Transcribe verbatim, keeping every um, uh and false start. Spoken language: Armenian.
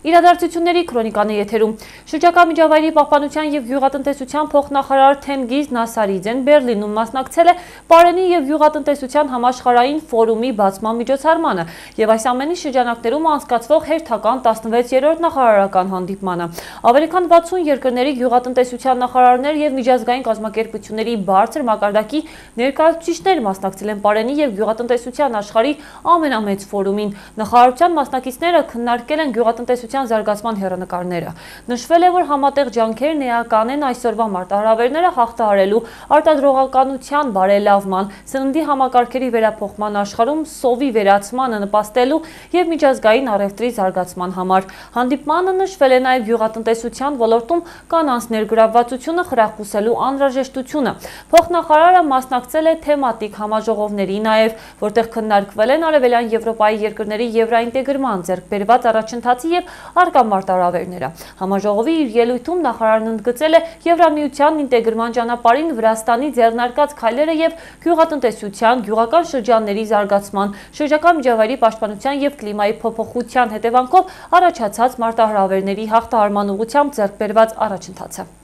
Իրադարձությունների քրոնիկան է եթերում։ Շրջակա միջավայրի պահպանության և գյուղատնտեսության փոխնախարար Թենգիզ Նասարիձեն Բերլինում մասնակցել է Պարենի և գյուղատնտեսության համաշխարհային ֆորումի բացման միջոցառմանը և այս ամենի շրջանակներում անցկացվող հերթական տասնվեցերորդ նախարարական հանդիպմանը։ Ավելի քան վաթսուն երկրների գյուղատնտեսության նախարարներ և միջազգային կազմակերպությունների բարձր մակարդակի ներկայացուցիչներ մասնակցել են Պարենի և գյուղատնտեսության աշխարհի ամենամեծ ֆորումին։ Նախարարության մասնակիցները քննարկել են գյուղատնտեսության զարգացման հեռանկարները։ Նշվել է, որ համատեղ ջանքերն էական են այսօրվա մարտահրավերները հաղթահարելու, արտադրողականության բարելավման, սննդի համակարգերի վերափոխման աշխարհում սովի վերացմանը նպաստելու և միջազգային առևտրի զարգացման համար։ Հանդիպմանը նշվել է նաև գյուղատնտեսության ոլորտում կանանց ներգրավվածությունը խրախուսելու անհրաժեշտությունը։ Փոխնախարարը մասնակցել է թեմատիկ համաժողովների նաև, որտեղ քննարկվել են Արևելյան Եվրոպայի երկրների եվրաինտեգրման ձեռք բերված առաջընթացի և առկա մարտահրավերները։ Համաժողովի իր ելույթում նախարարն ընդգծել է Եվրամիության ինտեգրման ճանապարհին Վրաստանի ձեռնարկած քայլերը և գյուղատնտեսության, գյուղական շրջանների զարգացման, շրջակա միջավայրի պաշտպանության և կլիմայի փոփոխության հետևանքով առաջացած մարտահրավերների հաղթահարման ուղղությամբ ձեռք բերված առաջընթացը։